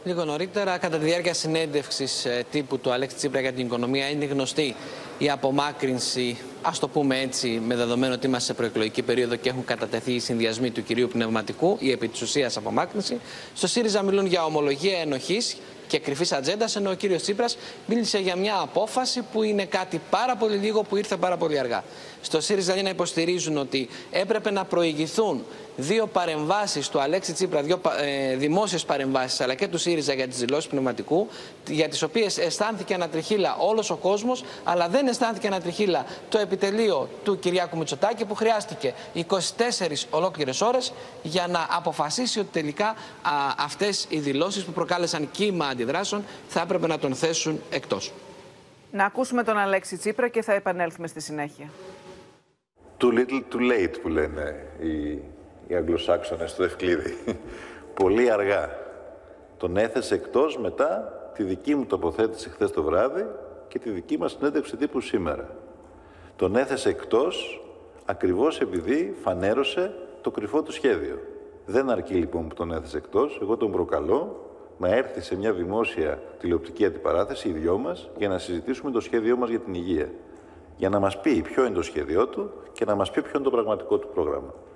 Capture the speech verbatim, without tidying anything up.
Λίγο νωρίτερα, κατά τη διάρκεια συνέντευξης τύπου του Αλέξη Τσίπρα για την οικονομία, είναι γνωστή η απομάκρυνση, ας το πούμε έτσι, με δεδομένο ότι είμαστε σε προεκλογική περίοδο και έχουν κατατεθεί οι συνδυασμοί του κυρίου Πνευματικού, η επί της ουσίας απομάκρυνση. Στο ΣΥΡΙΖΑ μιλούν για ομολογία ενοχής και κρυφής ατζέντας, ενώ ο κύριος Τσίπρας μίλησε για μια απόφαση που είναι κάτι πάρα πολύ λίγο που ήρθε πάρα πολύ αργά. Στο ΣΥΡΙΖΑ να υποστηρίζουν ότι έπρεπε να προηγηθούν δύο παρεμβάσεις του Αλέξη Τσίπρα, δύο ε, δημόσιες παρεμβάσεις, αλλά και του ΣΥΡΙΖΑ για τις δηλώσεις Πνευματικού, για τις οποίες αισθάνθηκε ανατριχύλα όλος ο κόσμος, αλλά δεν αισθάνθηκε ανατριχύλα το επιτελείο του Κυριάκου Μητσοτάκη, που χρειάστηκε είκοσι τέσσερις ολόκληρες ώρες για να αποφασίσει ότι τελικά α, αυτές οι δηλώσεις που προκάλεσαν κύμα αντιδράσεων θα έπρεπε να τον θέσουν εκτός. Να ακούσουμε τον Αλέξη Τσίπρα και θα επανέλθουμε στη συνέχεια. Too little, too late που λένε οι, οι Αγγλοσάξονες στο Ευκλήδη. Πολύ αργά. Τον έθεσε εκτός μετά τη δική μου τοποθέτηση χθες το βράδυ και τη δική μας συνέντευξη τύπου σήμερα. Τον έθεσε εκτός ακριβώς επειδή φανέρωσε το κρυφό του σχέδιο. Δεν αρκεί λοιπόν που τον έθεσε εκτός, εγώ τον προκαλώ να έρθει σε μια δημόσια τηλεοπτική αντιπαράθεση, οι δυο μας, για να συζητήσουμε το σχέδιό μας για την υγεία. Για να μας πει ποιο είναι το σχέδιό του και να μας πει ποιο είναι το πραγματικό του πρόγραμμα.